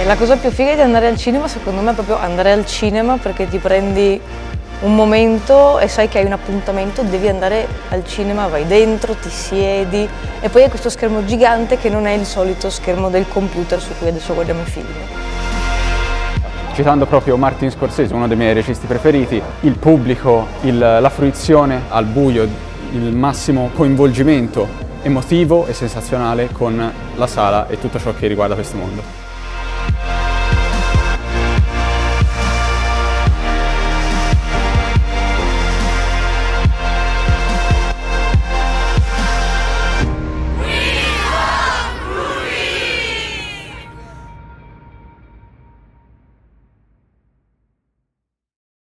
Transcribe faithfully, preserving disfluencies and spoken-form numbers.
La cosa più figa di andare al cinema secondo me è proprio andare al cinema, perché ti prendi un momento e sai che hai un appuntamento, devi andare al cinema, vai dentro, ti siedi e poi hai questo schermo gigante che non è il solito schermo del computer su cui adesso guardiamo i film. Citando proprio Martin Scorsese, uno dei miei registi preferiti, il pubblico, il, la fruizione al buio, il massimo coinvolgimento emotivo e sensazionale con la sala e tutto ciò che riguarda questo mondo.